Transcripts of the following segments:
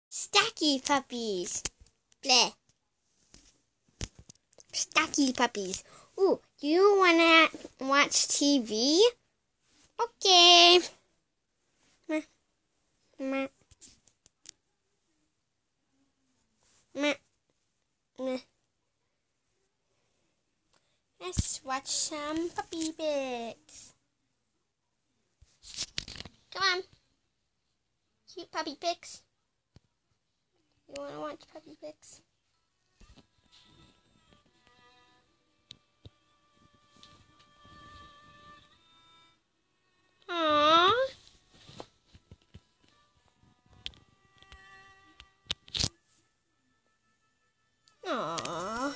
Stacky puppies. Bleh. Stacky puppies. Ooh, do you wanna watch TV? Okay. Meh. Meh. Meh. Meh. Let's watch some puppy pics. Come on. Cute puppy pics. You wanna watch puppy pics? Aww. Aww.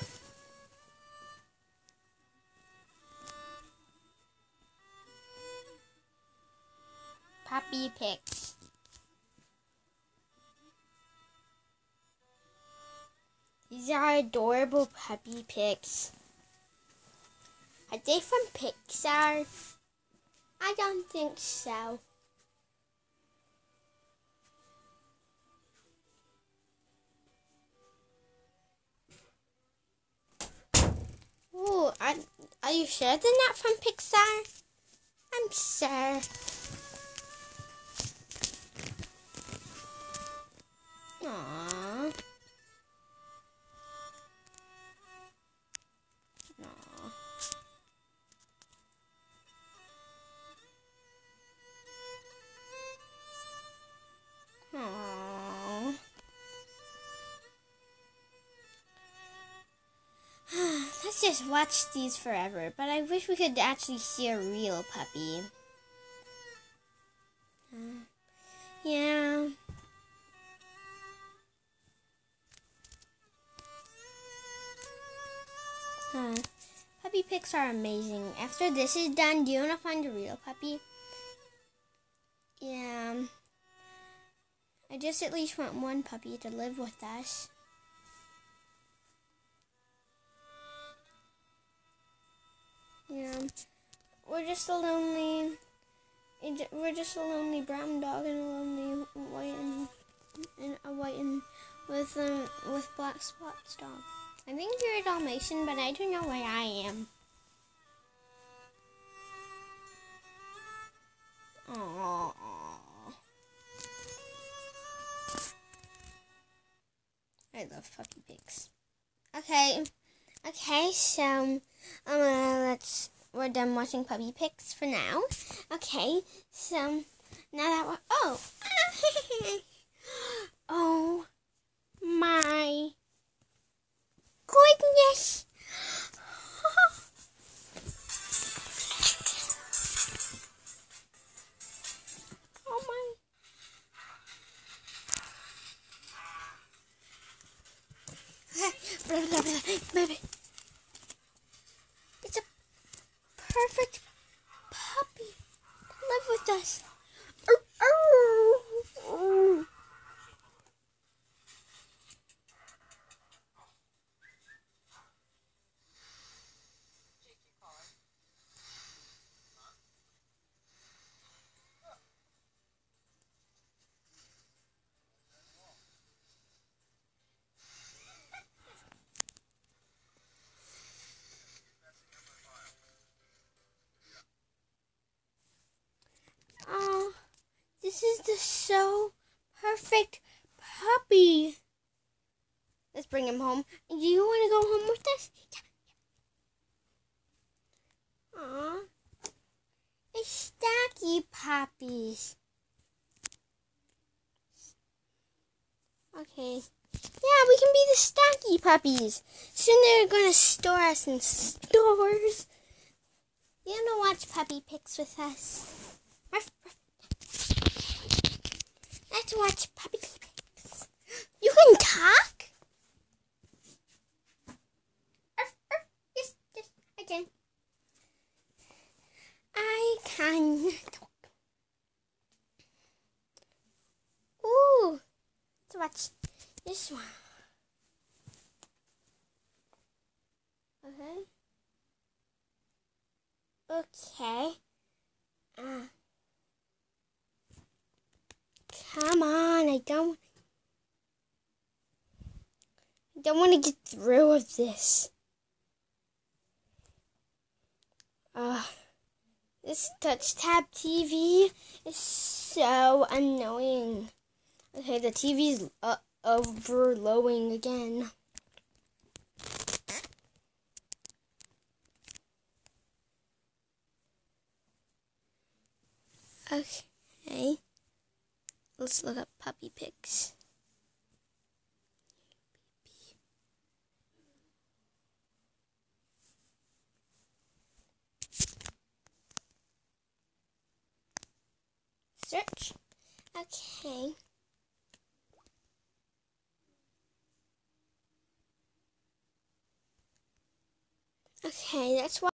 Puppy pics. These are adorable puppy pics. Are they from Pixar? I don't think so. Ooh, are you sure they're not from Pixar? I'm sure. Aww. Aww. Aww. Let's just watch these forever, but I wish we could actually see a real puppy. Yeah. Puppy pics are amazing. After this is done, do you want to find a real puppy? Yeah. I just at least want one puppy to live with us. Yeah. We're just a lonely brown dog and a lonely white and with black spots dog. I think you're a Dalmatian, but I don't know where I am. Aww. I love puppy pics. Okay, so we're done watching puppy pics for now. Okay, so now that we're oh my goodness. Oh my. Baby. It's a perfect puppy to live with us. Oh, this is the so perfect puppy. Let's bring him home. Do you want to go home with us? Aw, it's Stacky puppies. Okay. Yeah, we can be the Stacky puppies. Soon they're going to store us in stores. You want to watch puppy pics with us? Let's watch puppy pics. You can talk? Yes, I can. I can talk. Ooh, let's watch this one. Okay. Come on, I don't I don't want to get through with this. This touch tab TV is so annoying. Okay, the TV's overloading again. Okay, let's look up puppy pics. Search. Okay. Okay, that's why